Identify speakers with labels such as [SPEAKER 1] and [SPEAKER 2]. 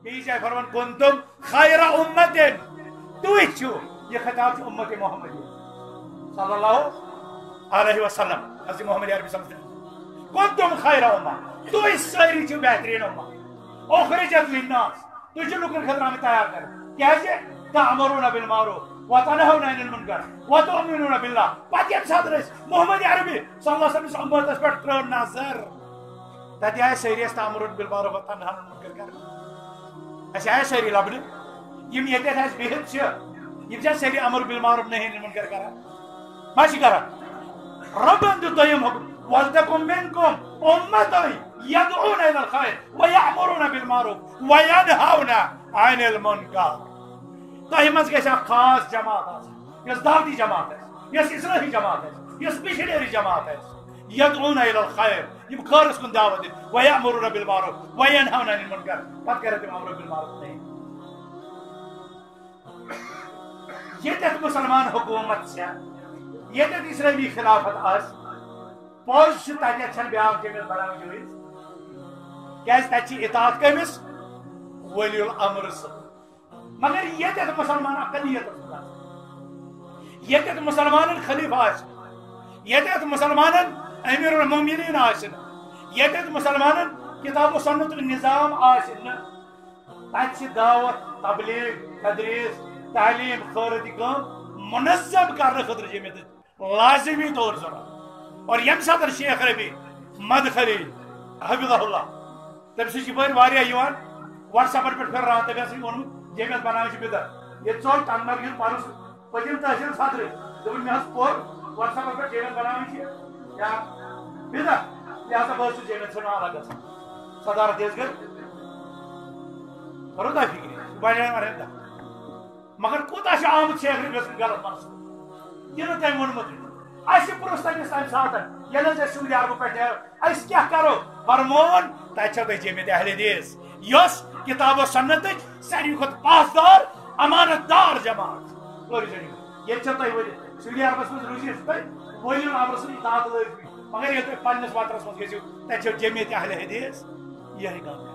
[SPEAKER 1] بیس جائے فرمان کنتم خیر امت توئی چھو یہ خطاب چھو امت محمدی صلی اللہ علیہ وسلم حضرت محمد عربی صلی اللہ علیہ وسلم کنتم خیر امت توئی ساری چھو بہترین امت اخرجت للناس تو چھو لکن خطرہ تیار کر کیسے تعمرون بالمعروف وتنهون عن المنکر وتؤمنون بالله پتہ یم سات محمد عربی صلی اللہ علیہ وسلم امتس پہ ترو نظر تتہ آئے ساری تعمرون بالمعروف وتنهون عن المنکر کر اس آئے ساری لبن یم یہ بہت یم ساری امر بالمعروف نہی عن المنکر کران ما چھ کران ربن دیت دویم حکم ولتکم منکم امۃ يدعون الى الخير ويأمرون بالمعروف وينهون عن المنکر تہ مز گژھِ اکھ خاص جماعت یس دعوتی جماعت یس اصلاحی جماعت یس مشنری جماعت يدعون الى الخير یم خیرس کن دعوت دن ويأمرون بالمعروف وينهون عن المنکر پتہ کرن تم امر بالمعروف نہیں یہ مسلمان حکومت سے یہ اسلامی خلافت آس پوز تتہ چھن بیاکھ جمعیت بناوٕنۍ جٲیِز کیازِ تتہِ چھِ اطاعت کٔمِس ولی الامر مگر یہ مسلمان اقلیت یہ مسلمان خلیفہ یہ مسلمان امیر المومنین یہ مسلمان کتاب و سنت نظام تتہ دعوت تبلیغ تدریس تعلیم خیرتی کام منظم کرنے خاطر جمعیت لازمی طور ضرورت اور یم ساتھ شیخ ربی مدخلی حفظہ اللہ تم سی واریاہ واٹس ایپن پہ پھر رہا تم وونمت جمعیت بنانے بدت یہ ٹوٹ تنگ پرس پتم تحصیل صدر دن مے پور واٹس ایپس پہ جمعیت بنانے یا بدت لہذا بہت جمعیت ژھٕنو الگ گژھان صدارت گٔے کرو تہ فکر بڑھان مگر کوتاہ آمت شیخ ربی سن غلط منصوب یہ تم وونمت اس پرس تمس تمہ سات یل سعودی عرب پہ اس کیا کرو فرمون تتہ جمعیت اہل حدیث یس کتاب و سنت ساروی کھت پاسدار امانت دار جماعت یہ سعودی عربس مز روزیت تھی ولی الامر سن اطاعت لگی مگر یہ تھی پنس وطنس مز گھو تب جمعیت اہل حدیث یہ